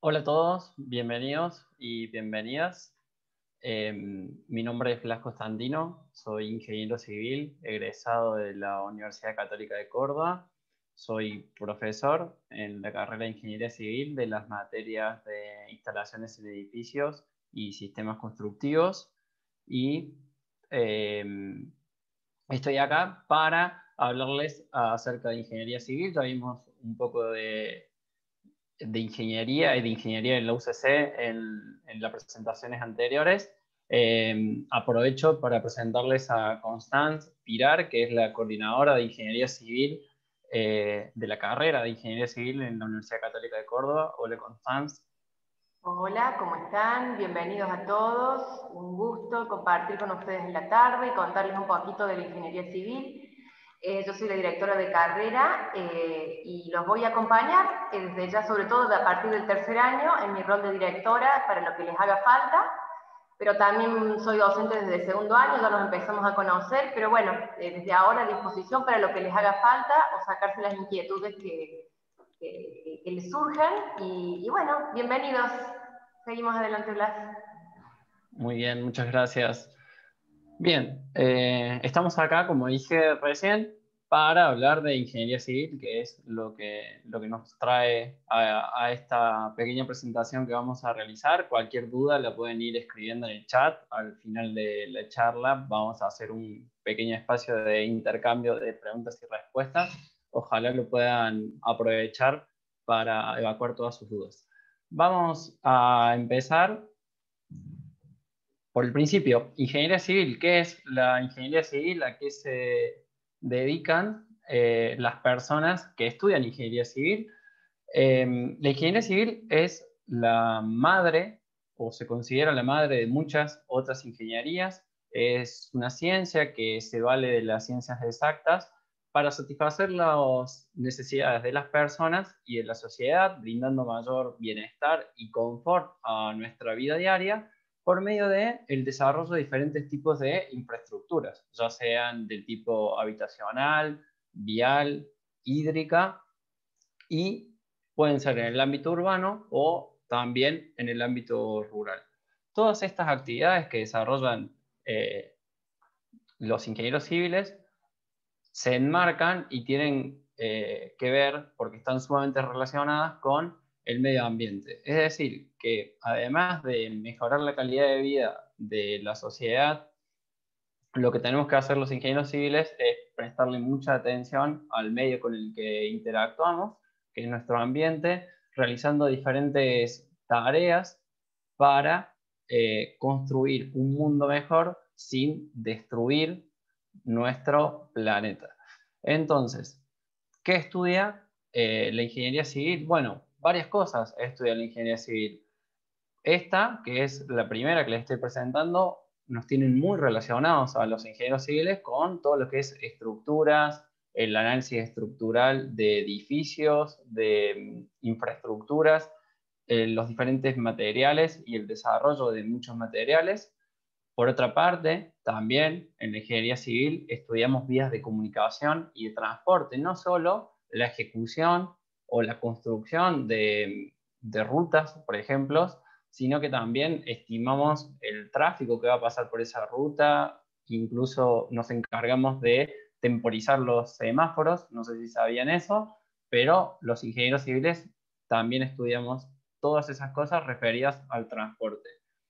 Hola a todos, bienvenidos y bienvenidas. Mi nombre es Blas Constantino, soy ingeniero civil, egresado de la Universidad Católica de Córdoba. Soy profesor en la carrera de Ingeniería Civil de las materias de instalaciones en edificios y sistemas constructivos. Y estoy acá para hablarles acerca de ingeniería civil. Ya vimos un poco de ingeniería y de ingeniería en la UCC en las presentaciones anteriores. Aprovecho para presentarles a Constance Pirar, que es la coordinadora de ingeniería civil de la carrera de ingeniería civil en la Universidad Católica de Córdoba. Hola, Constance. Hola, ¿cómo están? Bienvenidos a todos. Un gusto compartir con ustedes en la tarde y contarles un poquito de la ingeniería civil. Yo soy la directora de carrera y los voy a acompañar desde ya, sobre todo a partir del tercer año, en mi rol de directora para lo que les haga falta. Pero también soy docente desde el segundo año, ya nos empezamos a conocer, pero bueno, desde ahora a disposición para lo que les haga falta o sacarse las inquietudes que les surjan. Y bueno, bienvenidos. Seguimos adelante, Blas. Muy bien, muchas gracias. Bien, estamos acá, como dije recién, para hablar de ingeniería civil, que es lo que nos trae a esta pequeña presentación que vamos a realizar. Cualquier duda la pueden ir escribiendo en el chat. Al final de la charla vamos a hacer un pequeño espacio de intercambio de preguntas y respuestas. Ojalá lo puedan aprovechar para evacuar todas sus dudas. Vamos a empezar por el principio. Ingeniería civil, ¿qué es la ingeniería civil? ¿A qué se dedican las personas que estudian ingeniería civil? La ingeniería civil es la madre, o se considera la madre de muchas otras ingenierías. Es una ciencia que se vale de las ciencias exactas para satisfacer las necesidades de las personas y de la sociedad, brindando mayor bienestar y confort a nuestra vida diaria por medio del desarrollo de diferentes tipos de infraestructuras, ya sean del tipo habitacional, vial, hídrica, y pueden ser en el ámbito urbano o también en el ámbito rural. Todas estas actividades que desarrollan los ingenieros civiles se enmarcan y tienen que ver, porque están sumamente relacionadas con el medio ambiente. Es decir, que además de mejorar la calidad de vida de la sociedad, lo que tenemos que hacer los ingenieros civiles es prestarle mucha atención al medio con el que interactuamos, que es nuestro ambiente, realizando diferentes tareas para construir un mundo mejor sin destruir nuestro planeta. Entonces, ¿qué estudia la ingeniería civil? Bueno, varias cosas estudia la ingeniería civil. Esta, que es la primera que les estoy presentando, nos tienen muy relacionados a los ingenieros civiles con todo lo que es estructuras, el análisis estructural de edificios, de infraestructuras, los diferentes materiales y el desarrollo de muchos materiales. Por otra parte, también en la ingeniería civil estudiamos vías de comunicación y de transporte, no solo la ejecución o la construcción de rutas, por ejemplo, sino que también estimamos el tráfico que va a pasar por esa ruta, incluso nos encargamos de temporizar los semáforos, no sé si sabían eso, pero los ingenieros civiles también estudiamos todas esas cosas referidas al transporte.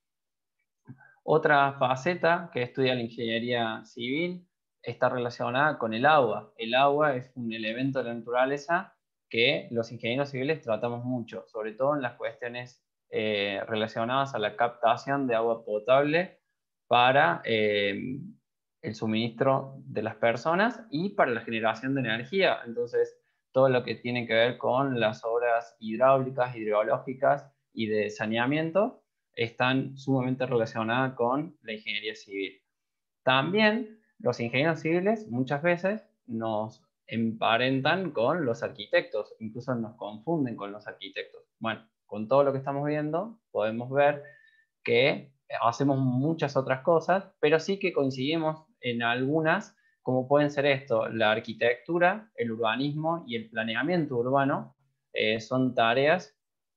Otra faceta que estudia la ingeniería civil está relacionada con el agua. El agua es un elemento de la naturaleza que los ingenieros civiles tratamos mucho, sobre todo en las cuestiones relacionadas a la captación de agua potable para el suministro de las personas y para la generación de energía. Entonces, todo lo que tiene que ver con las obras hidráulicas, hidrológicas y de saneamiento están sumamente relacionadas con la ingeniería civil. También los ingenieros civiles muchas veces nos emparentan con los arquitectos, incluso nos confunden con los arquitectos. Bueno, con todo lo que estamos viendo, podemos ver que hacemos muchas otras cosas, pero sí que coincidimos en algunas, como pueden ser esto, la arquitectura, el urbanismo y el planeamiento urbano, son tareas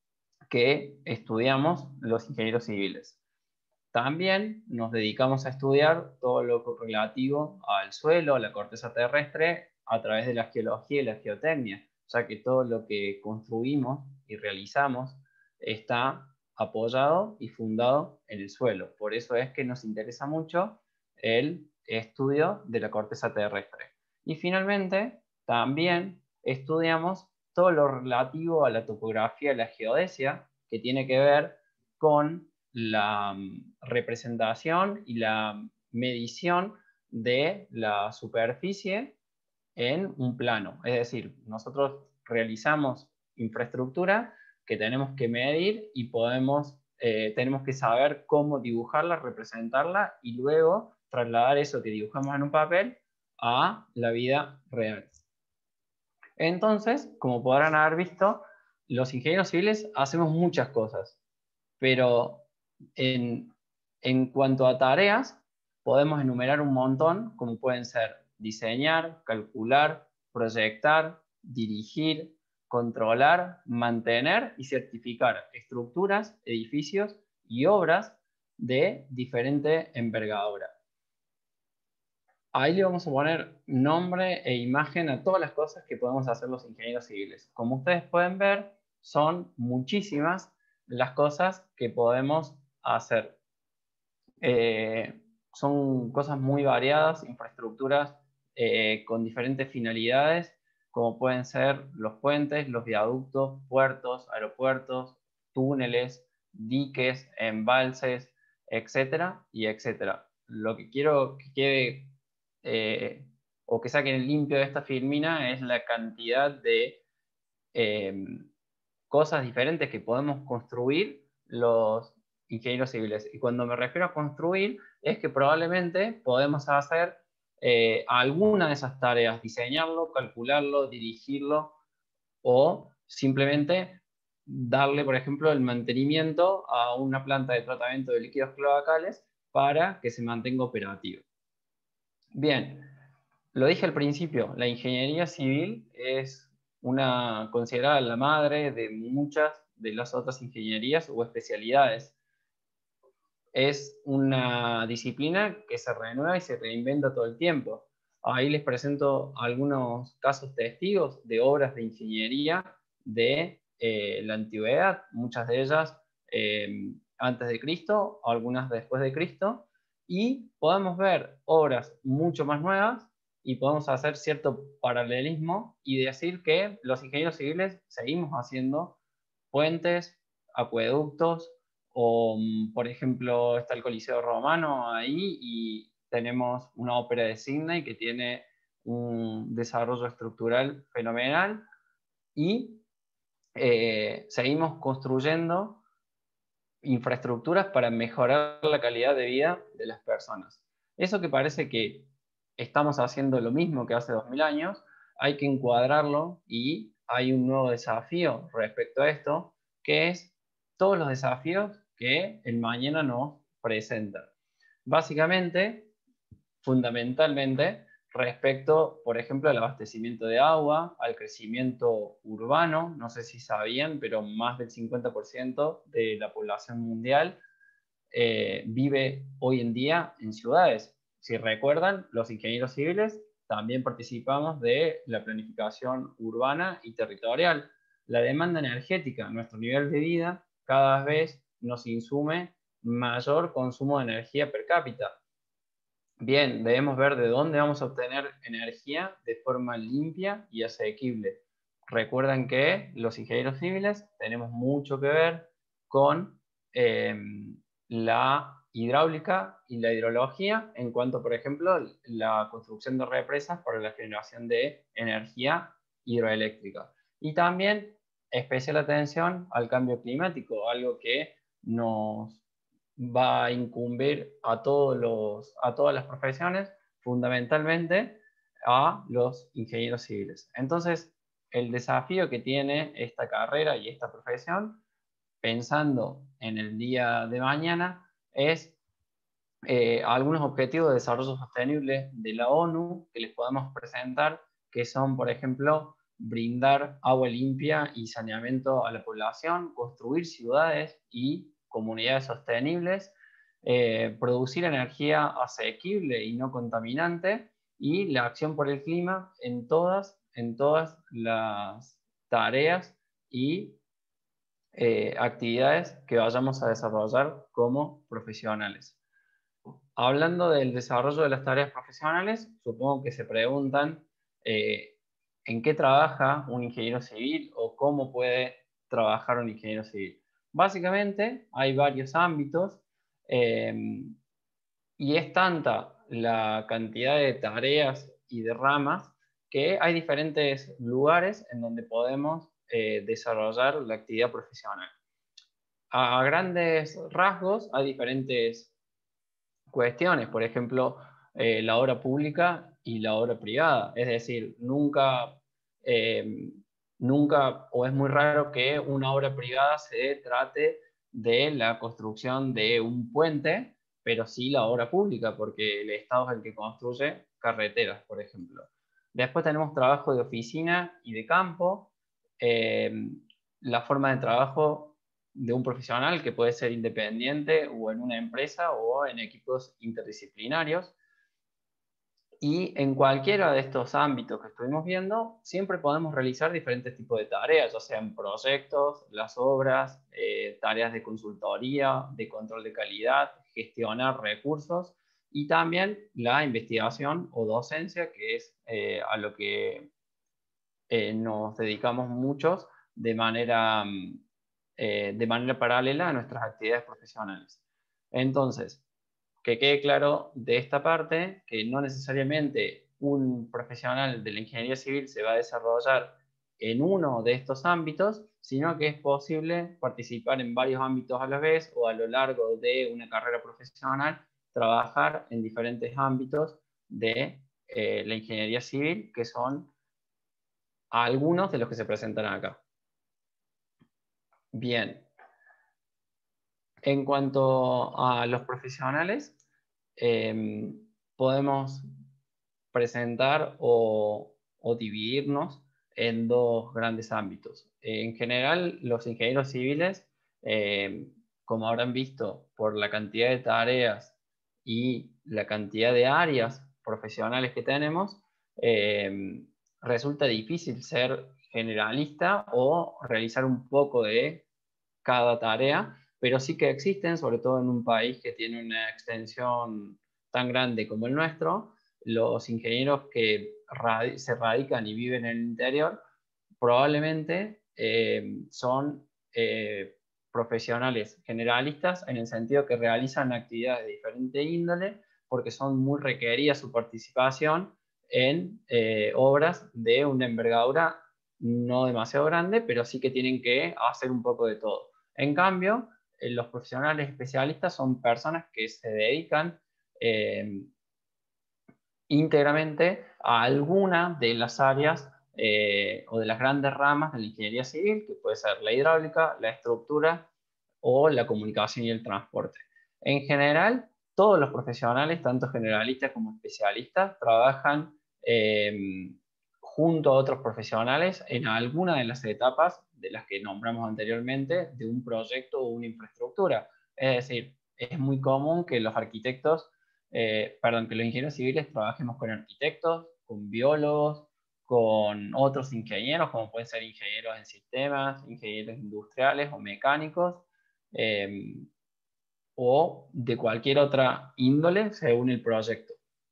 que estudiamos los ingenieros civiles. También nos dedicamos a estudiar todo lo relativo al suelo, a la corteza terrestre, a través de la geología y la geotecnia, ya que todo lo que construimos y realizamos está apoyado y fundado en el suelo. Por eso es que nos interesa mucho el estudio de la corteza terrestre. Y finalmente, también estudiamos todo lo relativo a la topografía y la geodesia, que tiene que ver con la representación y la medición de la superficie en un plano. Es decir, nosotros realizamos infraestructura que tenemos que medir y tenemos que saber cómo dibujarla, representarla y luego trasladar eso que dibujamos en un papel a la vida real. Entonces, como podrán haber visto, los ingenieros civiles hacemos muchas cosas, pero en cuanto a tareas, podemos enumerar un montón, como pueden ser diseñar, calcular, proyectar, dirigir, controlar, mantener y certificar estructuras, edificios y obras de diferente envergadura. Ahí le vamos a poner nombre e imagen a todas las cosas que podemos hacer los ingenieros civiles. Como ustedes pueden ver, son muchísimas las cosas que podemos hacer. Son cosas muy variadas, infraestructuras con diferentes finalidades, como pueden ser los puentes, los viaductos, puertos, aeropuertos, túneles, diques, embalses, etcétera, y etcétera. Lo que quiero que quede o que saquen limpio de esta filmina es la cantidad de cosas diferentes que podemos construir los ingenieros civiles. Y cuando me refiero a construir, es que probablemente podemos hacer alguna de esas tareas, diseñarlo, calcularlo, dirigirlo, o simplemente darle, por ejemplo, el mantenimiento a una planta de tratamiento de líquidos cloacales para que se mantenga operativa. Bien, lo dije al principio, la ingeniería civil es considerada la madre de muchas de las otras ingenierías o especialidades. Es una disciplina que se renueva y se reinventa todo el tiempo. Ahí les presento algunos casos testigos de obras de ingeniería de la antigüedad, muchas de ellas antes de Cristo, algunas después de Cristo, y podemos ver obras mucho más nuevas y podemos hacer cierto paralelismo y decir que los ingenieros civiles seguimos haciendo puentes, acueductos, o por ejemplo está el Coliseo Romano ahí y tenemos una ópera de Sydney que tiene un desarrollo estructural fenomenal y seguimos construyendo infraestructuras para mejorar la calidad de vida de las personas. Eso que parece que estamos haciendo lo mismo que hace 2000 años, hay que encuadrarlo y hay un nuevo desafío respecto a esto, que es todos los desafíos que el mañana nos presenta. Básicamente, fundamentalmente, respecto, por ejemplo, al abastecimiento de agua, al crecimiento urbano. No sé si sabían, pero más del 50% de la población mundial vive hoy en día en ciudades. Si recuerdan, los ingenieros civiles también participamos de la planificación urbana y territorial. La demanda energética, nuestro nivel de vida, cada vez nos insume mayor consumo de energía per cápita. Bien, debemos ver de dónde vamos a obtener energía de forma limpia y asequible. Recuerden que los ingenieros civiles tenemos mucho que ver con la hidráulica y la hidrología en cuanto, por ejemplo, la construcción de represas para la generación de energía hidroeléctrica. Y también especial atención al cambio climático, algo que nos va a incumbir a todas las profesiones, fundamentalmente a los ingenieros civiles. Entonces, el desafío que tiene esta carrera y esta profesión, pensando en el día de mañana, es algunos objetivos de desarrollo sostenible de la ONU que les podemos presentar, que son, por ejemplo, brindar agua limpia y saneamiento a la población, construir ciudades y comunidades sostenibles, producir energía asequible y no contaminante, y la acción por el clima en todas las tareas y actividades que vayamos a desarrollar como profesionales. Hablando del desarrollo de las tareas profesionales, supongo que se preguntan en qué trabaja un ingeniero civil o cómo puede trabajar un ingeniero civil. Básicamente hay varios ámbitos y es tanta la cantidad de tareas y de ramas que hay diferentes lugares en donde podemos desarrollar la actividad profesional. A grandes rasgos hay diferentes cuestiones, por ejemplo, la obra pública y la obra privada. Es decir, nunca o es muy raro que una obra privada se trate de la construcción de un puente, pero sí la obra pública, porque el Estado es el que construye carreteras, por ejemplo. Después tenemos trabajo de oficina y de campo. La forma de trabajo de un profesional que puede ser independiente o en una empresa o en equipos interdisciplinarios. Y en cualquiera de estos ámbitos que estuvimos viendo, siempre podemos realizar diferentes tipos de tareas, ya sean proyectos, las obras, tareas de consultoría, de control de calidad, gestionar recursos y también la investigación o docencia, que es a lo que nos dedicamos muchos de manera paralela a nuestras actividades profesionales. Entonces, que quede claro de esta parte que no necesariamente un profesional de la ingeniería civil se va a desarrollar en uno de estos ámbitos, sino que es posible participar en varios ámbitos a la vez o a lo largo de una carrera profesional, trabajar en diferentes ámbitos de la ingeniería civil, que son algunos de los que se presentan acá. Bien, en cuanto a los profesionales, podemos presentar o dividirnos en dos grandes ámbitos. En general, los ingenieros civiles, como habrán visto por la cantidad de tareas y la cantidad de áreas profesionales que tenemos, resulta difícil ser generalista o realizar un poco de cada tarea, pero sí que existen, sobre todo en un país que tiene una extensión tan grande como el nuestro, los ingenieros que se radican y viven en el interior probablemente son profesionales generalistas en el sentido que realizan actividades de diferente índole porque son muy requeridas su participación en obras de una envergadura no demasiado grande, pero sí que tienen que hacer un poco de todo. En cambio, los profesionales especialistas son personas que se dedican íntegramente a alguna de las áreas o de las grandes ramas de la ingeniería civil, que puede ser la hidráulica, la estructura o la comunicación y el transporte. En general, todos los profesionales, tanto generalistas como especialistas, trabajan junto a otros profesionales en alguna de las etapas de las que nombramos anteriormente de un proyecto o una infraestructura. Es decir, es muy común que los arquitectos que los ingenieros civiles trabajemos con arquitectos, con biólogos, con otros ingenieros, como pueden ser ingenieros en sistemas, ingenieros industriales o mecánicos, o de cualquier otra índole según el proyecto.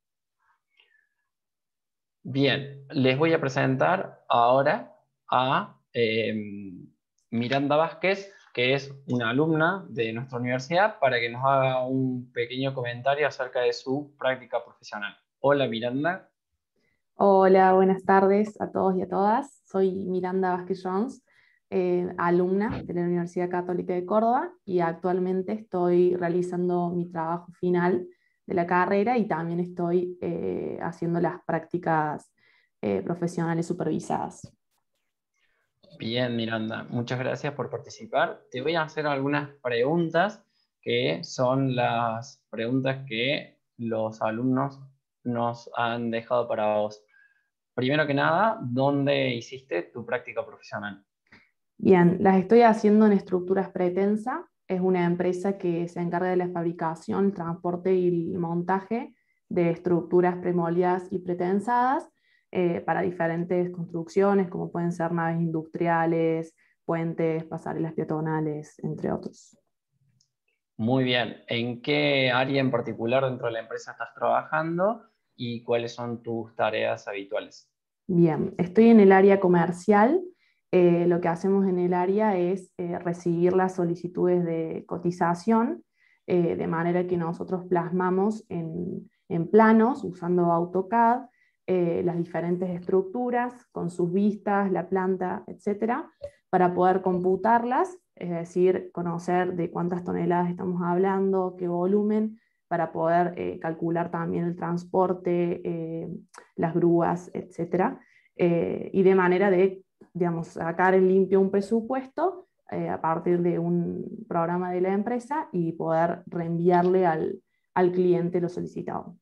Bien, les voy a presentar ahora a Miranda Vázquez, que es una alumna de nuestra universidad, para que nos haga un pequeño comentario acerca de su práctica profesional. Hola Miranda. Hola, buenas tardes a todos y a todas. Soy Miranda Vázquez Jones, alumna de la Universidad Católica de Córdoba y actualmente estoy realizando mi trabajo final de la carrera y también estoy haciendo las prácticas profesionales supervisadas. Bien, Miranda, muchas gracias por participar. Te voy a hacer algunas preguntas que son las preguntas que los alumnos nos han dejado para vos. primero que nada, ¿dónde hiciste tu práctica profesional? Bien, las estoy haciendo en Estructuras Pretensa. Es una empresa que se encarga de la fabricación, transporte y el montaje de estructuras premolidas y pretensadas para diferentes construcciones, como pueden ser naves industriales, puentes, pasarelas peatonales, entre otros. Muy bien. ¿En qué área en particular dentro de la empresa estás trabajando y cuáles son tus tareas habituales? Bien, estoy en el área comercial. Lo que hacemos en el área es recibir las solicitudes de cotización, de manera que nosotros plasmamos en planos, usando AutoCAD, las diferentes estructuras con sus vistas, la planta, etcétera, para poder computarlas, es decir, conocer de cuántas toneladas estamos hablando, qué volumen, para poder calcular también el transporte, las grúas, etcétera, y de manera de, digamos, sacar en limpio un presupuesto a partir de un programa de la empresa y poder reenviarle al cliente lo solicitado.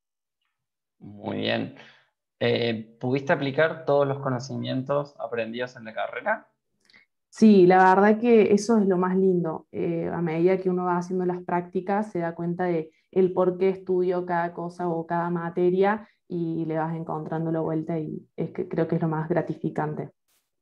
Muy bien. ¿Pudiste aplicar todos los conocimientos aprendidos en la carrera? Sí, la verdad que eso es lo más lindo. A medida que uno va haciendo las prácticas, se da cuenta de el por qué estudio cada cosa o cada materia y le vas encontrando la vuelta y es que creo que es lo más gratificante.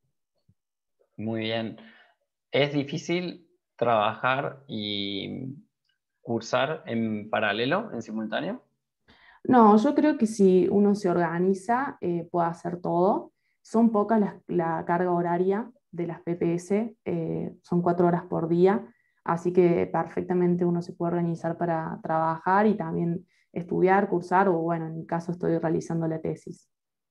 Muy bien. ¿Es difícil trabajar y cursar en paralelo, en simultáneo? No, yo creo que si uno se organiza, puede hacer todo. Son pocas la carga horaria de las PPS, son 4 horas por día, así que perfectamente uno se puede organizar para trabajar y también estudiar, cursar, o bueno, en mi caso estoy realizando la tesis.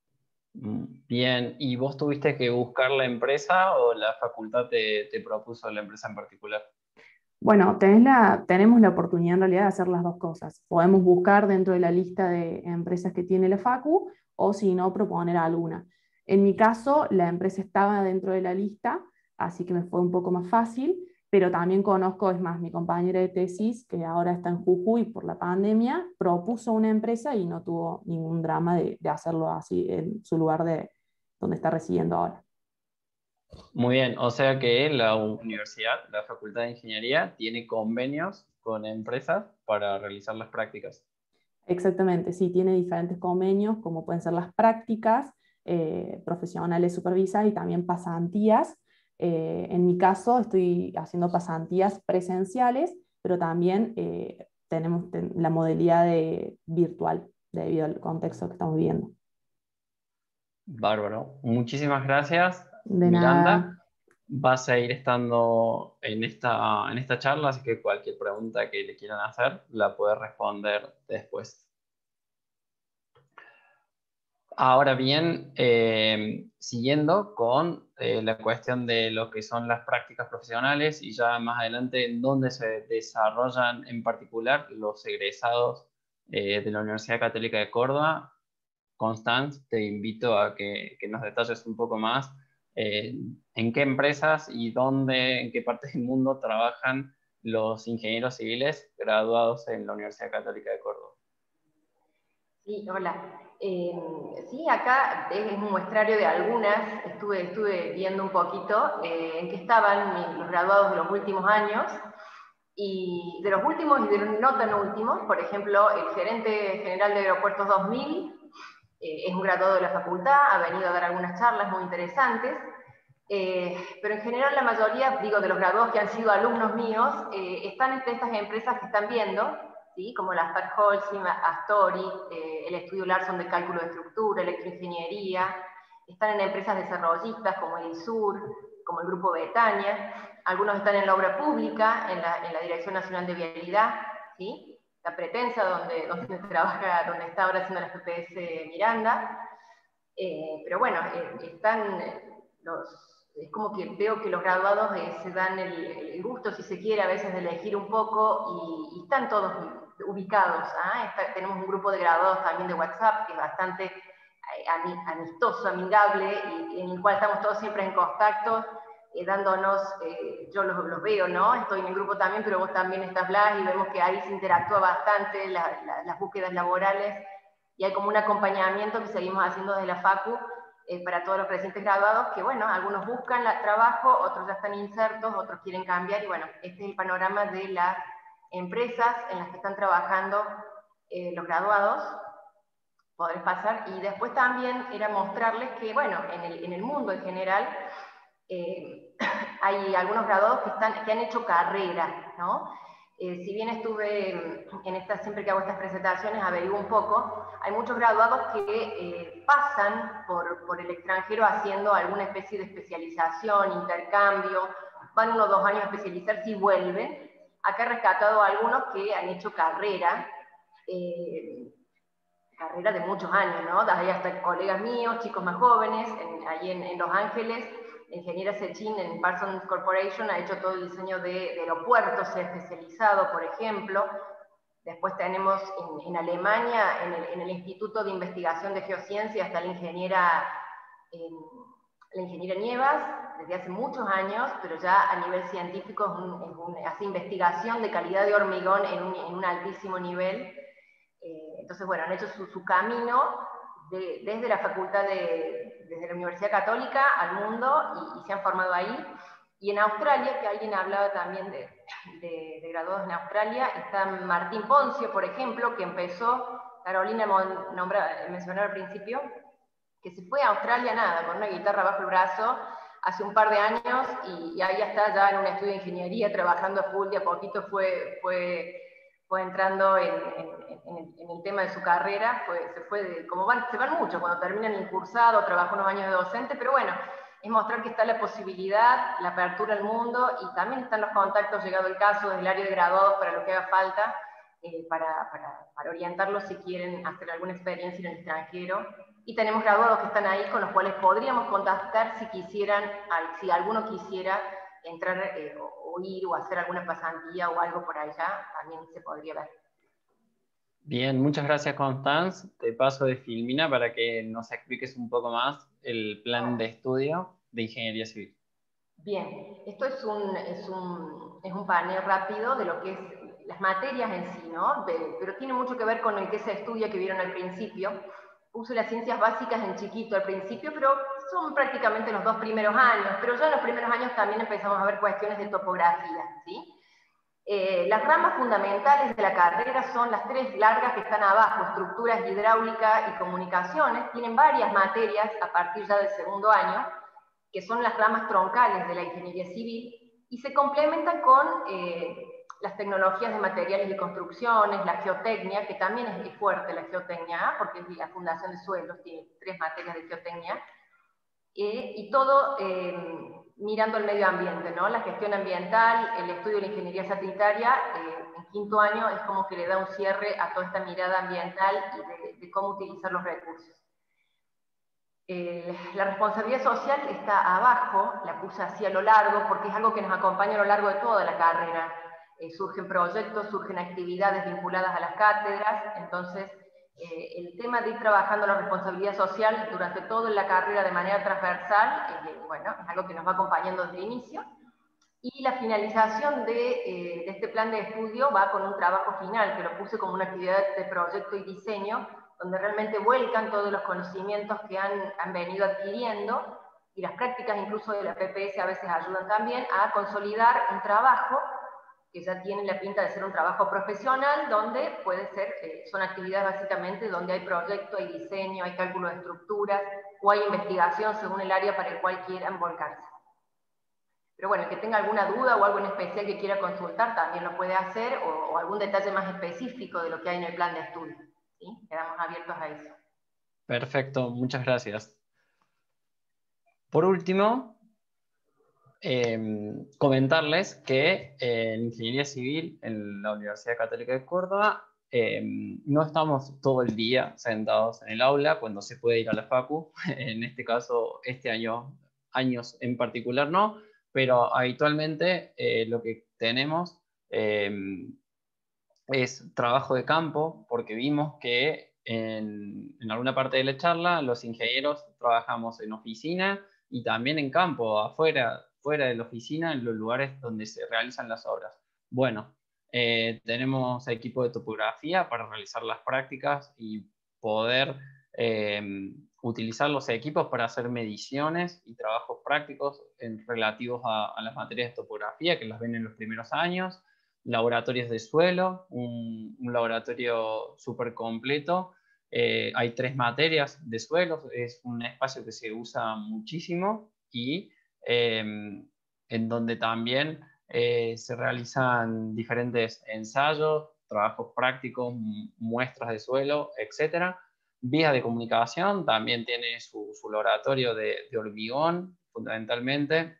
Bien, ¿y vos tuviste que buscar la empresa o la facultad te propuso la empresa en particular? Bueno, tenemos la oportunidad en realidad de hacer las dos cosas. Podemos buscar dentro de la lista de empresas que tiene la Facu o si no, proponer alguna. En mi caso, la empresa estaba dentro de la lista, así que me fue un poco más fácil, pero también conozco, es más, mi compañera de tesis, que ahora está en Jujuy por la pandemia, propuso una empresa y no tuvo ningún drama de hacerlo así en su lugar de donde está residiendo ahora. Muy bien, o sea que la universidad, la Facultad de Ingeniería, tiene convenios con empresas para realizar las prácticas. Exactamente, sí, tiene diferentes convenios, como pueden ser las prácticas profesionales supervisadas y también pasantías. En mi caso, estoy haciendo pasantías presenciales, pero también tenemos la modalidad virtual debido al contexto que estamos viviendo. Bárbaro. Muchísimas gracias, De nada, Miranda. Vas a ir estando en esta charla, así que cualquier pregunta que le quieran hacer la puedes responder después. Ahora bien, siguiendo con la cuestión de lo que son las prácticas profesionales y ya más adelante en dónde se desarrollan en particular los egresados de la Universidad Católica de Córdoba. Constance, te invito a que nos detalles un poco más en qué empresas y dónde, en qué partes del mundo trabajan los ingenieros civiles graduados en la Universidad Católica de Córdoba. Sí, hola. Sí, acá es un muestrario de algunas, estuve viendo un poquito en qué estaban los graduados de los últimos años, y de los últimos y de los no tan últimos. Por ejemplo, el gerente general de Aeropuertos 2000 es un graduado de la facultad, ha venido a dar algunas charlas muy interesantes, pero en general la mayoría, digo, de los graduados que han sido alumnos míos, están entre estas empresas que están viendo, ¿sí? Como la Stack-Holcim, Astori, el estudio Larson de cálculo de estructura, electroingeniería, están en empresas desarrollistas como el ISUR, como el Grupo Betania, algunos están en la obra pública, en la Dirección Nacional de Vialidad, ¿sí? La Pretensa, donde trabaja, donde está ahora haciendo la FPS Miranda, pero bueno, es como que veo que los graduados se dan el gusto, si se quiere, a veces de elegir un poco y están todos ubicados. Tenemos un grupo de graduados también de WhatsApp que es bastante amistoso, amigable, y en el cual estamos todos siempre en contacto, dándonos, yo los veo, ¿no? Estoy en el grupo también, pero vos también estás, Blas, y vemos que ahí se interactúa bastante las búsquedas laborales. y hay como un acompañamiento que seguimos haciendo desde la Facu para todos los recientes graduados, que bueno, algunos buscan trabajo, otros ya están insertos, otros quieren cambiar, y bueno, este es el panorama de las empresas en las que están trabajando los graduados. Podrés pasar, y después también era mostrarles que, bueno, en el mundo en general, hay algunos graduados que han hecho carrera, ¿no? Si bien estuve en siempre que hago estas presentaciones, averiguo un poco, hay muchos graduados que pasan por el extranjero haciendo alguna especie de especialización, intercambio, van 1 o 2 años a especializarse y vuelven. Acá he rescatado a algunos que han hecho carrera, carrera de muchos años, ¿no? Hay hasta colegas míos, chicos más jóvenes, ahí en Los Ángeles, la ingeniera Sechin en Parsons Corporation ha hecho todo el diseño de aeropuertos, se ha especializado, por ejemplo. Después tenemos en Alemania, en el Instituto de Investigación de Geociencia, está la ingeniera Nievas, desde hace muchos años, pero ya a nivel científico hace investigación de calidad de hormigón en un altísimo nivel. Entonces, bueno, han hecho su camino desde la facultad, desde la Universidad Católica al mundo, y se han formado ahí. Y en Australia, que alguien hablaba también de graduados en Australia, está Martín Poncio, por ejemplo, que empezó, Carolina mencionó al principio, que se fue a Australia nada, con una guitarra bajo el brazo, hace un par de años, y ahí está ya en un estudio de ingeniería, trabajando full, de a poquito fue entrando en el tema de su carrera, se van muchos cuando terminan el cursado, trabajan unos años de docente, pero bueno, es mostrar que está la posibilidad, la apertura al mundo, y también están los contactos, llegado el caso, del área de graduados para lo que haga falta, para orientarlos si quieren hacer alguna experiencia en el extranjero. Y tenemos graduados que están ahí con los cuales podríamos contactar si alguno quisiera entrar o ir o hacer alguna pasantía o algo por allá, también se podría ver. Bien, muchas gracias, Constance. Te paso de Filmina para que nos expliques un poco más el plan de estudio de Ingeniería Civil. Bien, esto es un paneo rápido de lo que es las materias en sí, ¿no? Pero tiene mucho que ver con el que se estudia, que vieron al principio. Puse las ciencias básicas en chiquito al principio, pero son prácticamente los 2 primeros años, pero ya en los primeros años también empezamos a ver cuestiones de topografía, ¿sí? Las ramas fundamentales de la carrera son las 3 largas que están abajo: estructuras, hidráulica y comunicaciones. Tienen varias materias a partir ya del 2.º año, que son las ramas troncales de la ingeniería civil, y se complementan con las tecnologías de materiales y construcciones, la geotecnia, que también es fuerte la geotecnia, porque es la fundación de suelos, tiene 3 materias de geotecnia, y todo mirando el medio ambiente, ¿no? La gestión ambiental, el estudio de la ingeniería satélitaria, en 5.º año es como que le da un cierre a toda esta mirada ambiental y de cómo utilizar los recursos. La responsabilidad social está abajo, la puse así a lo largo, porque es algo que nos acompaña a lo largo de toda la carrera. Surgen proyectos, surgen actividades vinculadas a las cátedras, entonces el tema de ir trabajando la responsabilidad social durante toda la carrera de manera transversal, bueno, es algo que nos va acompañando desde el inicio. Y la finalización de este plan de estudio va con un trabajo final, que lo puse como una actividad de proyecto y diseño, donde realmente vuelcan todos los conocimientos que han venido adquiriendo, y las prácticas incluso de la PPS a veces ayudan también a consolidar un trabajo que ya tiene la pinta de ser un trabajo profesional, donde puede ser, son actividades básicamente donde hay proyecto, hay diseño, hay cálculo de estructuras, o hay investigación según el área para el cual quieran volcarse. Pero bueno, el que tenga alguna duda o algo en especial que quiera consultar también lo puede hacer, o algún detalle más específico de lo que hay en el plan de estudio, ¿sí? Quedamos abiertos a eso. Perfecto, muchas gracias. Por último, comentarles que en Ingeniería Civil en la Universidad Católica de Córdoba no estamos todo el día sentados en el aula cuando se puede ir a la facu. En este caso, años en particular no, pero habitualmente lo que tenemos es trabajo de campo, porque vimos que en alguna parte de la charla los ingenieros trabajamos en oficina y también en campo, fuera de la oficina, en los lugares donde se realizan las obras. Bueno, tenemos equipo de topografía para realizar las prácticas y poder utilizar los equipos para hacer mediciones y trabajos prácticos relativos a las materias de topografía, que las ven en los primeros años, laboratorios de suelo, un laboratorio súper completo. Hay 3 materias de suelos, es un espacio que se usa muchísimo y en donde también se realizan diferentes ensayos, trabajos prácticos, muestras de suelo, etc. Vías de comunicación, también tiene su laboratorio de hormigón, fundamentalmente,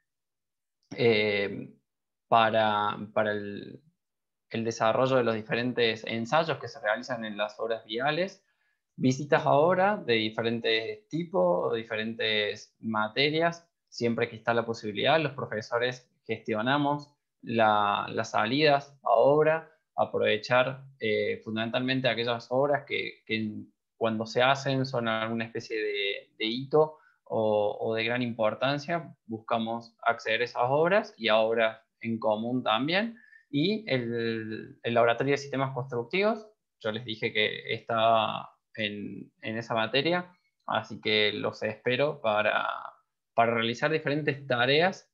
para el desarrollo de los diferentes ensayos que se realizan en las obras viales. Visitas a obra de diferentes tipos, diferentes materias, siempre que está la posibilidad, los profesores gestionamos las salidas a obra, aprovechar fundamentalmente aquellas obras que cuando se hacen son alguna especie de hito o de gran importancia, buscamos acceder a esas obras y a obras en común también. Y el laboratorio de sistemas constructivos, yo les dije que estaba en esa materia, así que los espero para realizar diferentes tareas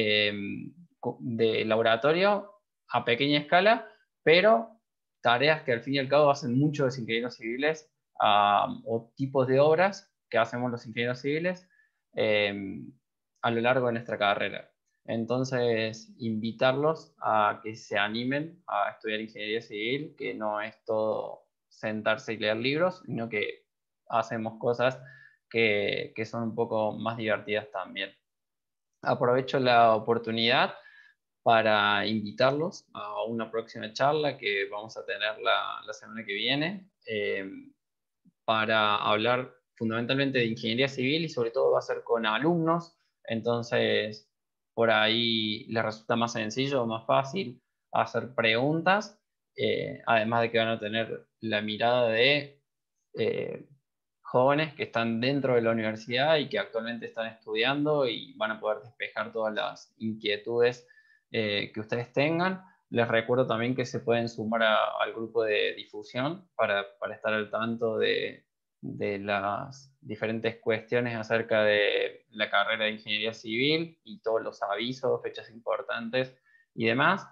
de laboratorio a pequeña escala, pero tareas que al fin y al cabo hacen muchos los ingenieros civiles o tipos de obras que hacemos los ingenieros civiles a lo largo de nuestra carrera. Entonces, invitarlos a que se animen a estudiar ingeniería civil, que no es todo sentarse y leer libros, sino que hacemos cosas que son un poco más divertidas también. Aprovecho la oportunidad para invitarlos a una próxima charla que vamos a tener la semana que viene, para hablar fundamentalmente de ingeniería civil y sobre todo va a ser con alumnos, entonces por ahí les resulta más sencillo, más fácil hacer preguntas, además de que van a tener la mirada de jóvenes que están dentro de la universidad y que actualmente están estudiando y van a poder despejar todas las inquietudes que ustedes tengan. Les recuerdo también que se pueden sumar al grupo de difusión para estar al tanto de las diferentes cuestiones acerca de la carrera de ingeniería civil y todos los avisos, fechas importantes y demás.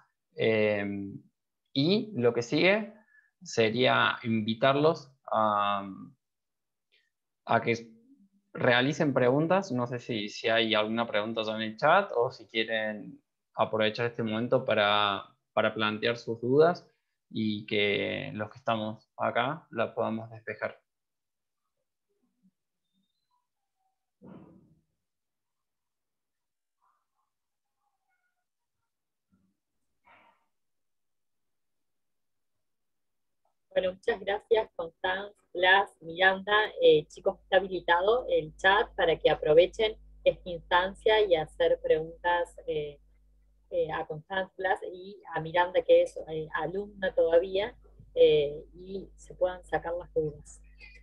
Y lo que sigue sería invitarlos a que realicen preguntas. No sé si hay alguna pregunta ya en el chat o si quieren aprovechar este momento para plantear sus dudas y que los que estamos acá la podamos despejar. Bueno, muchas gracias, Constanz, Blas, Miranda. Chicos, está habilitado el chat para que aprovechen esta instancia y hacer preguntas a Constanz, Blas y a Miranda, que es alumna todavía, y se puedan sacar las dudas.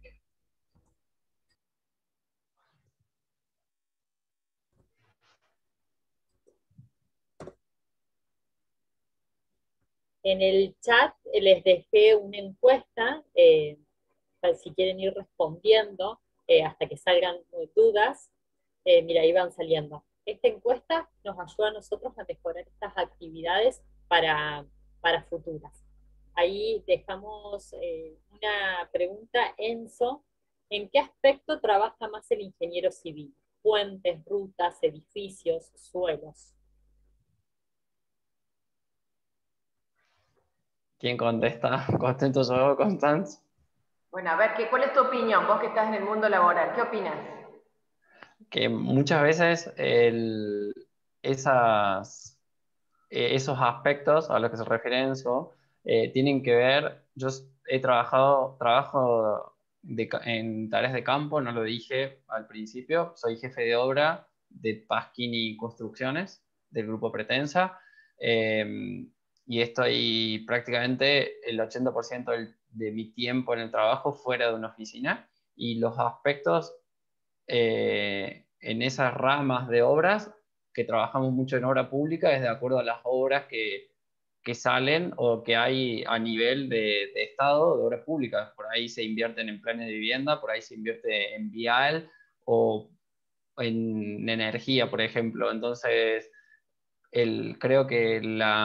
En el chat les dejé una encuesta, si quieren ir respondiendo hasta que salgan dudas. Mira, ahí van saliendo. Esta encuesta nos ayuda a nosotros a mejorar estas actividades para futuras. Ahí dejamos una pregunta, Enzo. ¿En qué aspecto trabaja más el ingeniero civil? Puentes, rutas, edificios, suelos. ¿Quién contesta? ¿Contento yo, Constanz? Bueno, a ver, ¿cuál es tu opinión? Vos que estás en el mundo laboral, ¿qué opinas? Que muchas veces esos aspectos a los que se refiere Enzo tienen que ver. Yo trabajo en tareas de campo, no lo dije al principio, soy jefe de obra de Pasquini Construcciones, del grupo Pretensa, y estoy prácticamente el 80% de mi tiempo en el trabajo fuera de una oficina, y los aspectos en esas ramas de obras que trabajamos mucho en obra pública es de acuerdo a las obras que salen o que hay a nivel de Estado, de obras públicas. Por ahí se invierten en planes de vivienda, por ahí se invierte en vial o en energía, por ejemplo. Entonces, creo que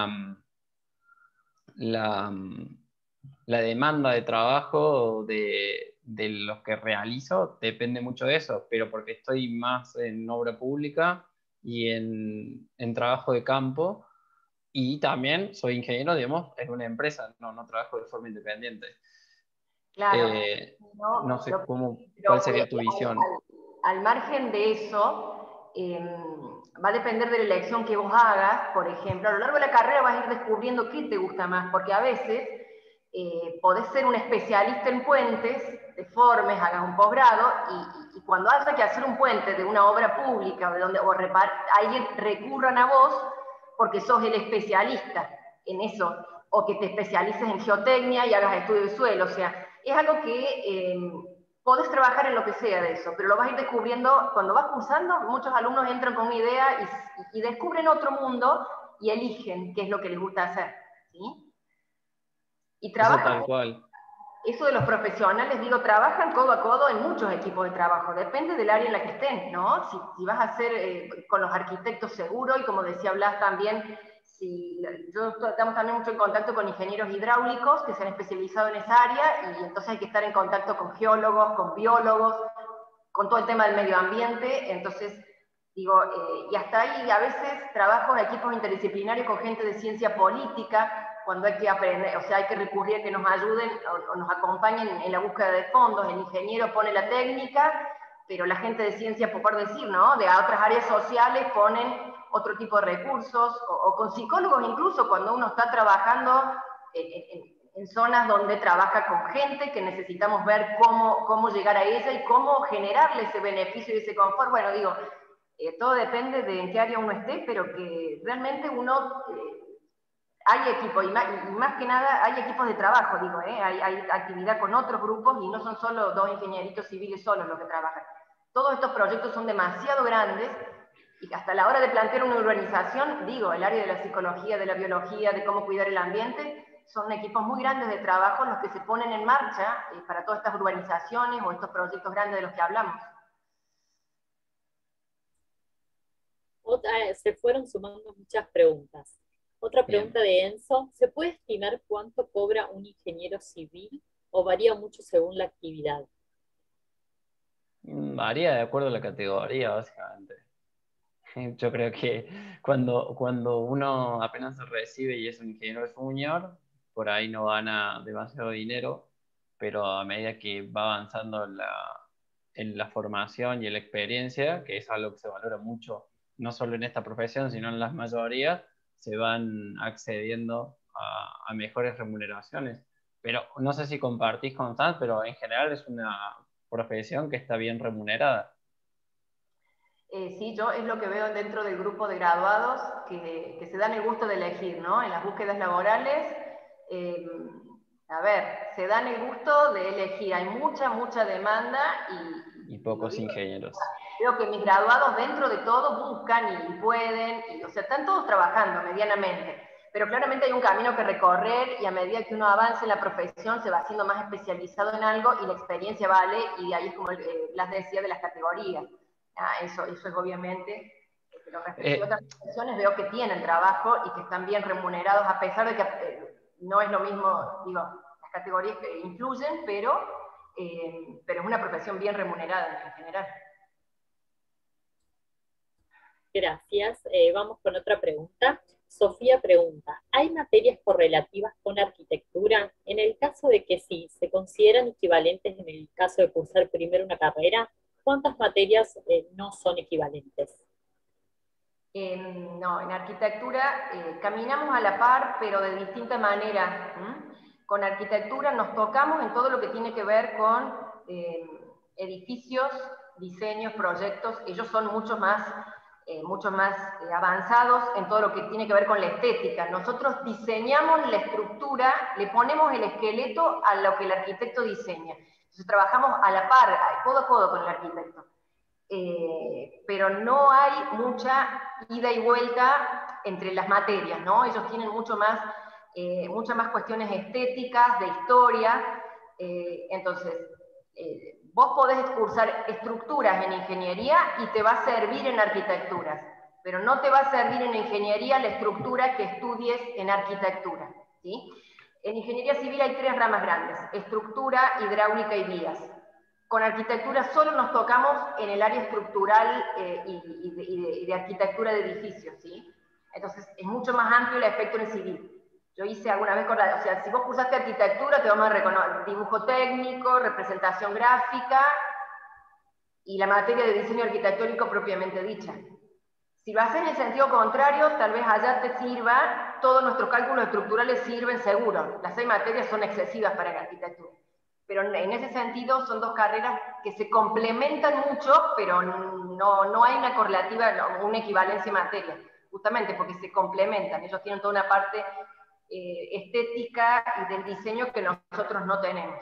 la, la demanda de trabajo de los que realizo depende mucho de eso, pero porque estoy más en obra pública y en trabajo de campo, y también soy ingeniero, digamos, en una empresa, no trabajo de forma independiente. Claro. No sé Pero, cuál sería tu visión. Al margen de eso, va a depender de la elección que vos hagas. Por ejemplo, a lo largo de la carrera vas a ir descubriendo qué te gusta más, porque a veces podés ser un especialista en puentes, te formes, hagas un posgrado, y cuando haya que hacer un puente de una obra pública alguien recurran a vos porque sos el especialista en eso, o que te especialices en geotecnia y hagas estudio de suelo. O sea, es algo que podés trabajar en lo que sea de eso, pero lo vas a ir descubriendo cuando vas cursando. Muchos alumnos entran con una idea y descubren otro mundo y eligen qué es lo que les gusta hacer, ¿sí? Y Eso tal cual. Eso de los profesionales, digo, trabajan codo a codo en muchos equipos de trabajo, depende del área en la que estén, ¿no? Si vas a hacer con los arquitectos seguro, y como decía Blas también, estamos también mucho en contacto con ingenieros hidráulicos que se han especializado en esa área, y entonces hay que estar en contacto con geólogos, con biólogos, con todo el tema del medio ambiente. Entonces, digo, y hasta ahí a veces trabajo en equipos interdisciplinarios con gente de ciencia política, cuando hay que aprender, o sea, hay que recurrir a que nos ayuden o nos acompañen en la búsqueda de fondos. El ingeniero pone la técnica, pero la gente de ciencia, por decir, ¿no?, de otras áreas sociales ponen otro tipo de recursos, o con psicólogos incluso, cuando uno está trabajando en zonas donde trabaja con gente que necesitamos ver cómo llegar a ella y cómo generarle ese beneficio y ese confort. Bueno, digo, todo depende de en qué área uno esté, pero que realmente uno... hay equipos, y más que nada hay equipos de trabajo, digo, hay actividad con otros grupos y no son solo dos ingenieritos civiles solos los que trabajan. Todos estos proyectos son demasiado grandes, y hasta la hora de plantear una urbanización, digo, el área de la psicología, de la biología, de cómo cuidar el ambiente, son equipos muy grandes de trabajo los que se ponen en marcha para todas estas urbanizaciones o estos proyectos grandes de los que hablamos. Se fueron sumando muchas preguntas. Otra pregunta de Enzo: ¿se puede estimar cuánto cobra un ingeniero civil o varía mucho según la actividad? Varía de acuerdo a la categoría, básicamente. Yo creo que cuando uno apenas se recibe y es un ingeniero junior, por ahí no gana demasiado dinero, pero a medida que va avanzando en la formación y en la experiencia, que es algo que se valora mucho, no solo en esta profesión, sino en las mayorías, se van accediendo a mejores remuneraciones. Pero no sé si compartís con Sanz, pero en general es una profesión que está bien remunerada. Sí, yo es lo que veo dentro del grupo de graduados que se dan el gusto de elegir, ¿no? En las búsquedas laborales, a ver, se dan el gusto de elegir. Hay mucha demanda y pocos ingenieros. Veo que mis graduados dentro de todo buscan y pueden, o sea, están todos trabajando medianamente, pero claramente hay un camino que recorrer, y a medida que uno avanza en la profesión se va haciendo más especializado en algo y la experiencia vale, y de ahí es como Blas decía de las categorías. Eso es obviamente, pero respecto a otras profesiones veo que tienen trabajo y que están bien remunerados, a pesar de que no es lo mismo, digo, las categorías que influyen, pero es una profesión bien remunerada en general. Gracias. Vamos con otra pregunta. Sofía pregunta: ¿hay materias correlativas con arquitectura? En el caso de que sí, ¿se consideran equivalentes en el caso de cursar primero una carrera? ¿Cuántas materias no son equivalentes? No, en arquitectura caminamos a la par, pero de distinta manera. Con arquitectura nos tocamos en todo lo que tiene que ver con edificios, diseños, proyectos. Ellos son mucho más avanzados en todo lo que tiene que ver con la estética. Nosotros diseñamos la estructura, le ponemos el esqueleto a lo que el arquitecto diseña. Entonces trabajamos a la par, codo a codo con el arquitecto. Pero no hay mucha ida y vuelta entre las materias, ¿no? Ellos tienen mucho más muchas más cuestiones estéticas, de historia. Entonces, vos podés cursar estructuras en ingeniería y te va a servir en arquitecturas, pero no te va a servir en ingeniería la estructura que estudies en arquitectura, ¿sí? En ingeniería civil hay 3 ramas grandes: estructura, hidráulica y vías. Con arquitectura solo nos tocamos en el área estructural y de arquitectura de edificios, ¿sí? Entonces es mucho más amplio el aspecto en el civil. Yo hice alguna vez o sea, si vos cursaste arquitectura, te vamos a reconocer dibujo técnico, representación gráfica y la materia de diseño arquitectónico propiamente dicha. Si lo haces en el sentido contrario, tal vez allá te sirva, todos nuestros cálculos estructurales sirven seguro. Las 6 materias son excesivas para la arquitectura. Pero en ese sentido son 2 carreras que se complementan mucho, pero no hay una correlativa, una equivalencia en materia, justamente porque se complementan. Ellos tienen toda una parte estética y del diseño que nosotros no tenemos.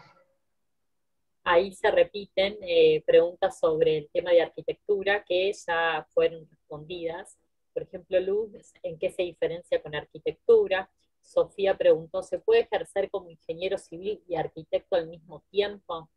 Ahí se repiten preguntas sobre el tema de arquitectura que ya fueron respondidas. Por ejemplo, Luz, ¿en qué se diferencia con arquitectura? Sofía preguntó, ¿se puede ejercer como ingeniero civil y arquitecto al mismo tiempo?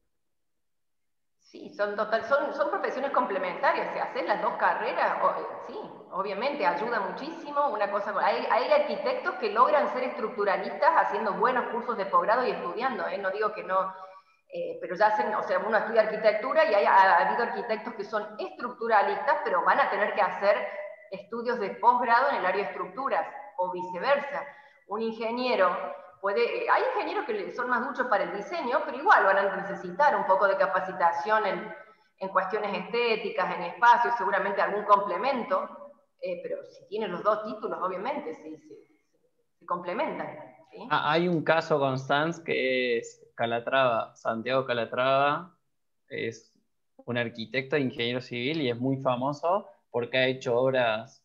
Sí, son profesiones complementarias. Si haces las 2 carreras, sí, obviamente ayuda muchísimo. Una cosa, hay arquitectos que logran ser estructuralistas haciendo buenos cursos de posgrado y estudiando, no digo que no, pero ya hacen, o sea, uno estudia arquitectura y ha habido arquitectos que son estructuralistas, pero van a tener que hacer estudios de posgrado en el área de estructuras, o viceversa. Un ingeniero hay ingenieros que son más duchos para el diseño, pero igual van a necesitar un poco de capacitación en cuestiones estéticas, en espacios, seguramente algún complemento, pero si tienen los 2 títulos, obviamente se complementan, ¿sí? Hay un caso, Constance, que es Calatrava. Santiago Calatrava es un arquitecto e ingeniero civil y es muy famoso porque ha hecho obras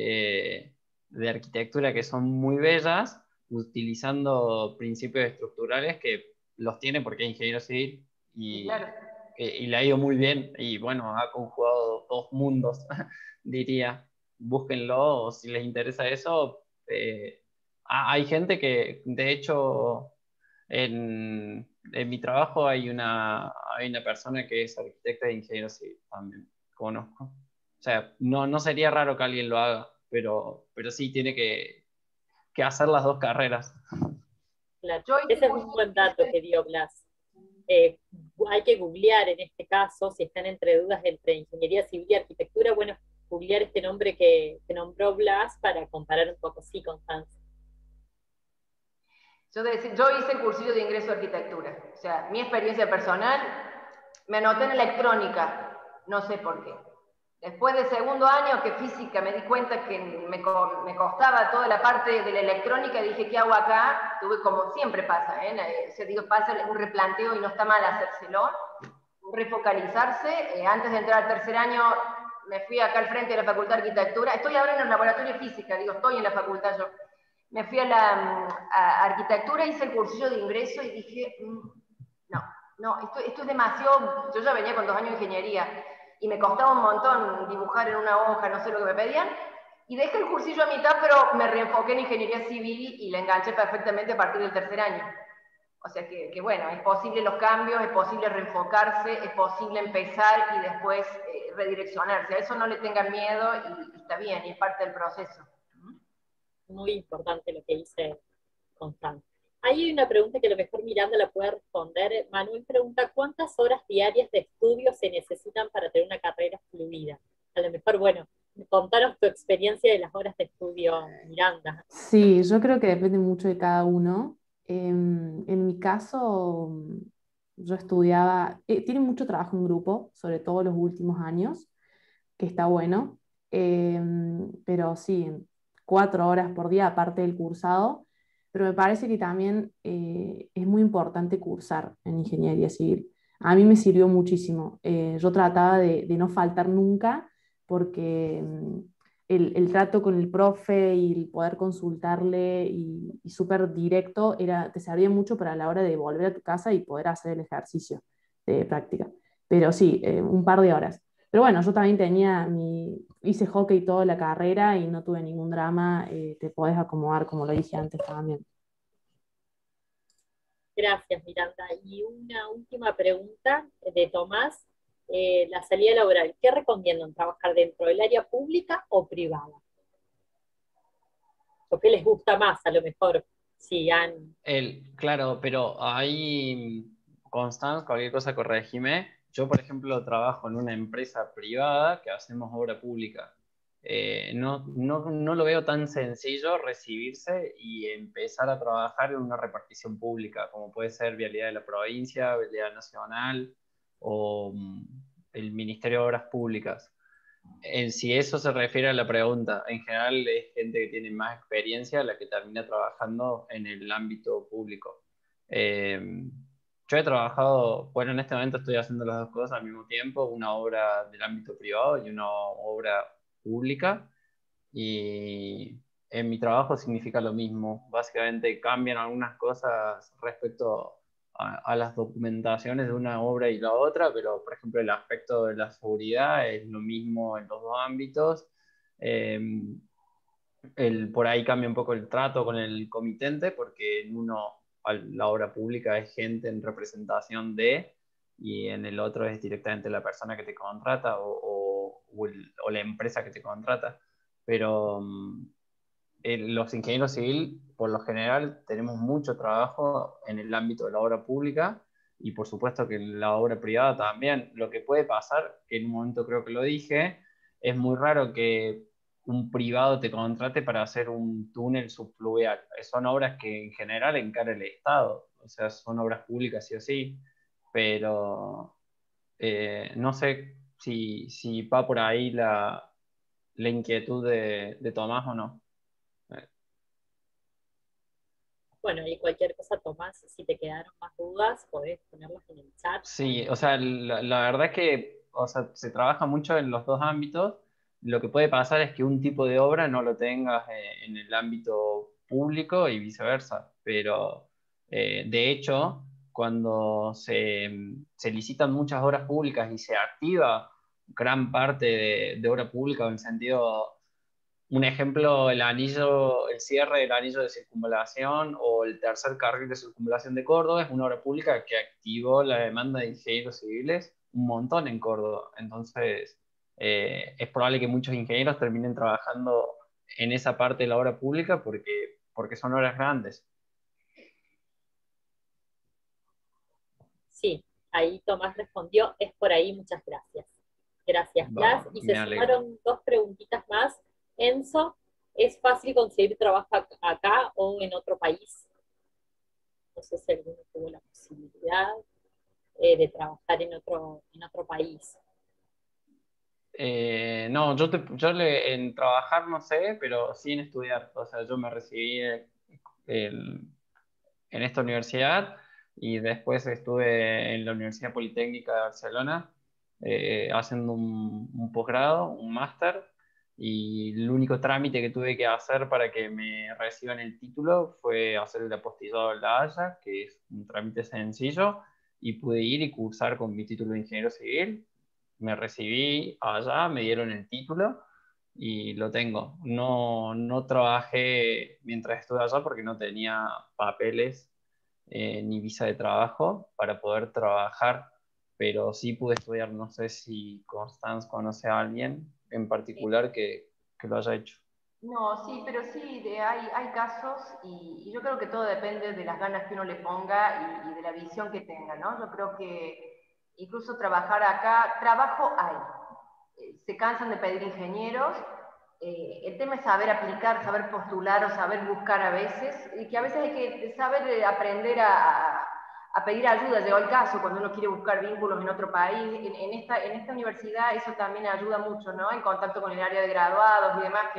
de arquitectura que son muy bellas, utilizando principios estructurales que los tiene porque es ingeniero civil y, claro. y le ha ido muy bien. Y bueno, ha conjugado 2 mundos, diría. Búsquenlo, o si les interesa eso. Hay gente que, de hecho, en mi trabajo hay una persona que es arquitecta e ingeniero civil, también conozco. O sea, no sería raro que alguien lo haga, pero sí tiene que hacer las 2 carreras. Claro. Ese es un buen dato que dio Blas. Hay que googlear en este caso, si están entre dudas entre ingeniería civil y arquitectura, bueno, googlear este nombre que nombró Blas para comparar un poco, sí, Constance. Yo hice el cursillo de ingreso a arquitectura. O sea, mi experiencia personal, me anoté en electrónica, no sé por qué. Después del segundo año que física me di cuenta que me costaba toda la parte de la electrónica y dije, ¿qué hago acá? Tuve como siempre pasa, pasa un replanteo y no está mal hacérselo, refocalizarse. Antes de entrar al 3er año me fui acá al frente de la Facultad de Arquitectura. Estoy ahora en el laboratorio de física, estoy en la facultad yo. Me fui a arquitectura, hice el cursillo de ingreso y dije, esto es demasiado. Yo ya venía con 2 años de ingeniería y me costaba un montón dibujar en una hoja, no sé lo que me pedían, y dejé el cursillo a mitad, pero me reenfoqué en ingeniería civil y la enganché perfectamente a partir del 3er año. O sea que bueno, es posible los cambios, es posible reenfocarse, es posible empezar y después redireccionarse. A eso no le tengan miedo y está bien, y es parte del proceso. Muy importante lo que dice Constance. Hay una pregunta que a lo mejor Miranda la puede responder. Manuel pregunta, ¿cuántas horas diarias de estudio se necesitan para tener una carrera fluida? A lo mejor, bueno, contanos tu experiencia de las horas de estudio, Miranda. Sí, yo creo que depende mucho de cada uno. En mi caso, yo estudiaba, tiene mucho trabajo en grupo, sobre todo los últimos años, que está bueno, pero sí, 4 horas por día aparte del cursado, pero me parece que también es muy importante cursar en ingeniería civil. A mí me sirvió muchísimo. Yo trataba de no faltar nunca porque el trato con el profe y el poder consultarle y súper directo te servía mucho para la hora de volver a tu casa y poder hacer el ejercicio de práctica. Pero sí, un par de horas. Pero bueno, yo también hice hockey toda la carrera y no tuve ningún drama, te podés acomodar como lo dije antes también. Gracias, Miranda. Y una última pregunta de Tomás. La salida laboral, ¿qué recomiendan? ¿Trabajar dentro del área pública o privada? ¿O qué les gusta más, a lo mejor? Si han... Claro, pero ahí, Constance, cualquier cosa corregime. Yo, por ejemplo, trabajo en una empresa privada que hacemos obra pública. No lo veo tan sencillo recibirse y empezar a trabajar en una repartición pública, como puede ser Vialidad de la Provincia, Vialidad Nacional o el Ministerio de Obras Públicas. Si eso se refiere a la pregunta, en general es gente que tiene más experiencia la que termina trabajando en el ámbito público. Yo he trabajado, bueno, en este momento estoy haciendo las dos cosas al mismo tiempo, una obra del ámbito privado y una obra pública, y en mi trabajo significa lo mismo. Básicamente cambian algunas cosas respecto a las documentaciones de una obra y la otra, pero por ejemplo el aspecto de la seguridad es lo mismo en los dos ámbitos. Eh, por ahí cambia un poco el trato con el comitente, porque en uno la obra pública es gente en representación de, y en el otro es directamente la persona que te contrata o la empresa que te contrata. Pero los ingenieros civiles, por lo general, tenemos mucho trabajo en el ámbito de la obra pública, y por supuesto que en la obra privada también. Lo que puede pasar, que en un momento creo que lo dije, es muy raro que un privado te contrate para hacer un túnel subfluvial. Son obras que en general encara el Estado, o sea, son obras públicas sí o sí, pero no sé si va por ahí la inquietud de Tomás o no. Bueno, y cualquier cosa, Tomás, si te quedaron más dudas, podés ponerlas en el chat. Sí, o sea, la verdad es que, o sea, se trabaja mucho en los dos ámbitos. Lo que puede pasar es que un tipo de obra no lo tengas en el ámbito público y viceversa. Pero, de hecho, cuando se licitan muchas obras públicas y se activa gran parte de obra pública, en el sentido, un ejemplo, el cierre del anillo de circunvalación o el tercer carril de circunvalación de Córdoba es una obra pública que activó la demanda de ingenieros civiles un montón en Córdoba. Entonces, es probable que muchos ingenieros terminen trabajando en esa parte de la obra pública porque son obras grandes. Sí, ahí Tomás respondió, es por ahí, muchas gracias. Gracias, Blas. Y se Me alegro. sumaron dos preguntitas más. Enzo, ¿es fácil conseguir trabajo acá o en otro país? No sé si alguno tuvo la posibilidad de trabajar en otro país. No, en trabajar no sé, pero sí en estudiar. O sea, yo me recibí en esta universidad y después estuve en la Universidad Politécnica de Barcelona haciendo un posgrado, un máster, y el único trámite que tuve que hacer para que me reciban el título fue hacer el apostillado de la Haya, que es un trámite sencillo, y pude ir y cursar con mi título de ingeniero civil. Me recibí allá, me dieron el título y lo tengo. No trabajé mientras estuve allá porque no tenía papeles ni visa de trabajo para poder trabajar, pero sí pude estudiar. No sé si Constance conoce a alguien en particular que lo haya hecho. No, sí, pero sí, hay casos y yo creo que todo depende de las ganas que uno le ponga y de la visión que tenga, ¿no? Yo creo que incluso trabajar acá, trabajo hay. Se cansan de pedir ingenieros. El tema es saber aplicar, saber postular o saber buscar a veces, y que a veces hay que saber aprender a pedir ayuda. Llegó el caso cuando uno quiere buscar vínculos en otro país. En esta universidad eso también ayuda mucho, ¿no? En contacto con el área de graduados y demás,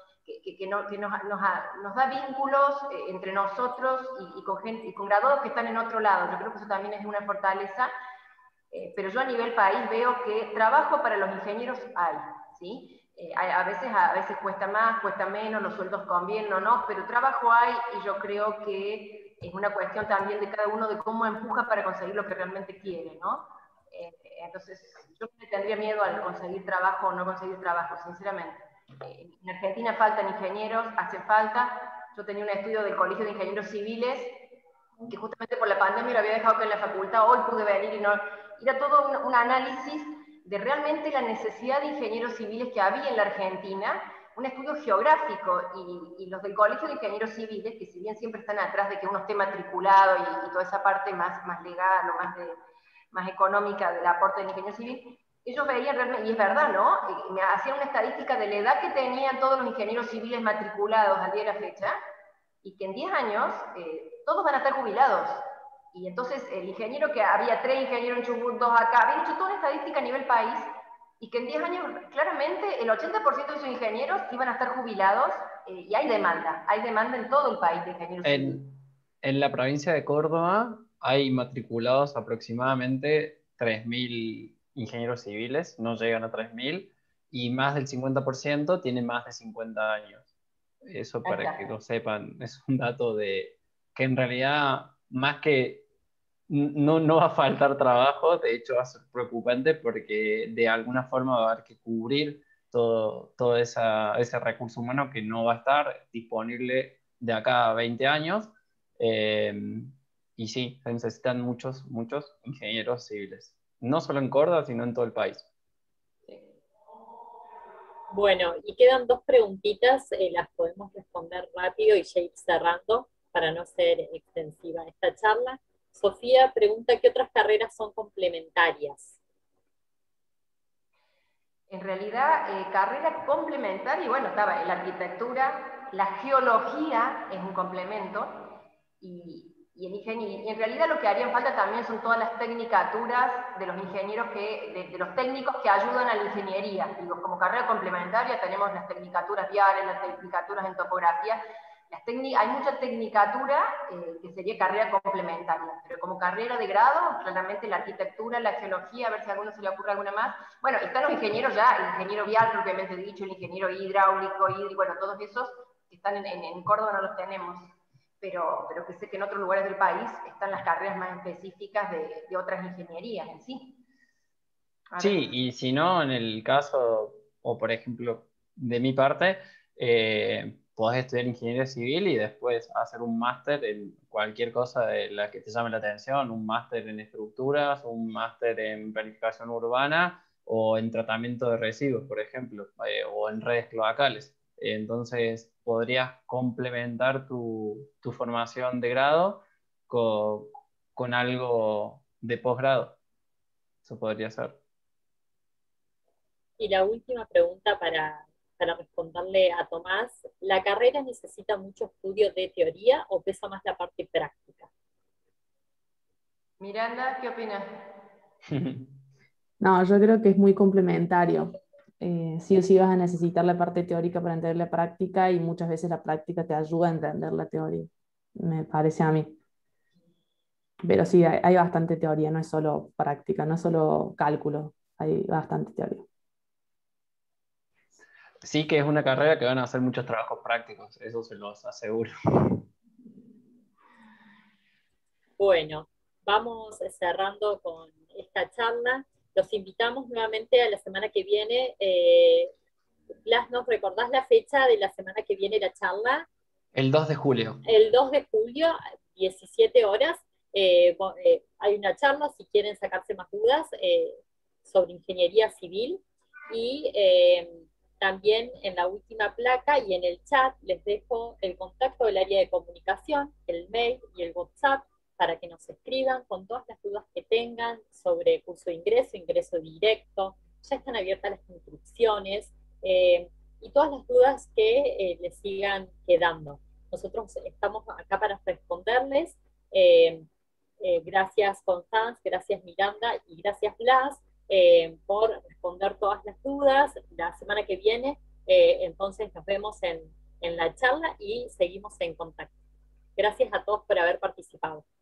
nos da vínculos entre nosotros y con graduados que están en otro lado. Yo creo que eso también es una fortaleza. Pero yo a nivel país veo que trabajo para los ingenieros hay, ¿sí? A veces cuesta más, cuesta menos, los sueldos convienen o no, pero trabajo hay, y yo creo que es una cuestión también de cada uno de cómo empuja para conseguir lo que realmente quiere, ¿no? Entonces, yo no le tendría miedo al conseguir trabajo o no conseguir trabajo, sinceramente. En Argentina faltan ingenieros, hace falta. Yo tenía un estudio del Colegio de Ingenieros Civiles que justamente por la pandemia lo había dejado que en la facultad, hoy pude venir y no... Era todo un análisis de realmente la necesidad de ingenieros civiles que había en la Argentina, un estudio geográfico, y los del Colegio de Ingenieros Civiles, que si bien siempre están atrás de que uno esté matriculado y toda esa parte más legal o más económica del aporte del ingeniero civil, ellos veían realmente, y es verdad, ¿no? Me hacían una estadística de la edad que tenían todos los ingenieros civiles matriculados al día de la fecha, y que en 10 años todos van a estar jubilados. Y entonces el ingeniero, que había 3 ingenieros en Chubut, 2 acá, habían hecho toda una estadística a nivel país, y que en 10 años claramente el 80% de esos ingenieros iban a estar jubilados, y hay demanda en todo el país de ingenieros civiles. En la provincia de Córdoba hay matriculados aproximadamente 3.000 ingenieros civiles, no llegan a 3.000, y más del 50% tiene más de 50 años. Eso para que lo sepan, es un dato de que en realidad, más que no va a faltar trabajo, de hecho va a ser preocupante porque de alguna forma va a haber que cubrir todo ese recurso humano que no va a estar disponible de acá a 20 años. Eh, y sí, se necesitan muchos ingenieros civiles, no solo en Córdoba, sino en todo el país. Bueno, y quedan 2 preguntitas, las podemos responder rápido y ya ir cerrando para no ser extensiva esta charla. Sofía pregunta, ¿qué otras carreras son complementarias? En realidad, carrera complementaria, bueno, estaba la arquitectura, la geología es un complemento, y en realidad lo que harían falta también son todas las tecnicaturas de los ingenieros, de los técnicos que ayudan a la ingeniería. Digo, como carrera complementaria tenemos las tecnicaturas viales, las tecnicaturas en topografía. Hay mucha tecnicatura que sería carrera complementaria, pero como carrera de grado, claramente la arquitectura, la geología, a ver si a alguno se le ocurre alguna más. Bueno, están los ingenieros ya, el ingeniero vial propiamente dicho, el ingeniero hidráulico, bueno, todos esos que están en Córdoba no los tenemos, pero que sé que en otros lugares del país están las carreras más específicas de otras ingenierías en sí. Sí, y si no, en el caso, o por ejemplo, de mi parte, podés estudiar ingeniería civil y después hacer un máster en cualquier cosa de la que te llame la atención, un máster en estructuras, un máster en planificación urbana o en tratamiento de residuos, por ejemplo, o en redes cloacales. Entonces, podrías complementar tu formación de grado con algo de posgrado. Eso podría ser. Y la última pregunta para responderle a Tomás, ¿la carrera necesita mucho estudio de teoría o pesa más la parte práctica? Miranda, ¿qué opinas? No, yo creo que es muy complementario. Sí o sí vas a necesitar la parte teórica para entender la práctica, y muchas veces la práctica te ayuda a entender la teoría, me parece a mí. Pero sí, hay bastante teoría, no es solo práctica, no es solo cálculo, hay bastante teoría. Sí que es una carrera que van a hacer muchos trabajos prácticos, eso se los aseguro. Bueno, vamos cerrando con esta charla. Los invitamos nuevamente a la semana que viene. Blas, ¿nos recordás la fecha de la semana que viene la charla? El 2 de julio. El 2 de julio, 17 horas. Hay una charla, si quieren sacarse más dudas, sobre ingeniería civil. Y también en la última placa y en el chat les dejo el contacto del área de comunicación, el mail y el WhatsApp, para que nos escriban con todas las dudas que tengan sobre curso de ingreso directo. Ya están abiertas las inscripciones, y todas las dudas que les sigan quedando. Nosotros estamos acá para responderles. Gracias Constance, gracias Miranda y gracias Blas por responder todas las dudas. La semana que viene entonces nos vemos en la charla y seguimos en contacto. Gracias a todos por haber participado.